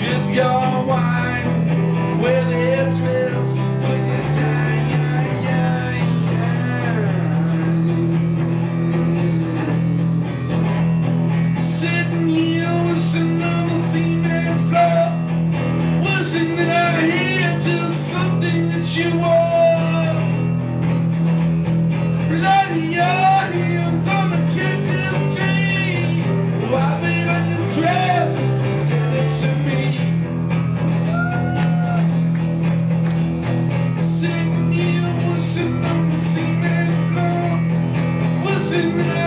Drip your wine with its wrist when you die. Sitting here wishing on the cement floor, wishing that I had just something that you wore. Bloody your hands on the cactus tree, wipe it on your dress, send it to me. Sitting here wishing on the cement floor, wishing that I